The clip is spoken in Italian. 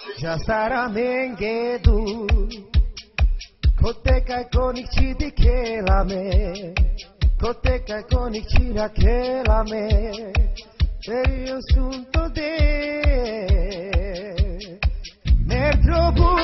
자 사람엔 게도 그때까지 꼬닉치디 켈라메 그때까지 꼬닉치라 켈라메 Io sunto de me trovo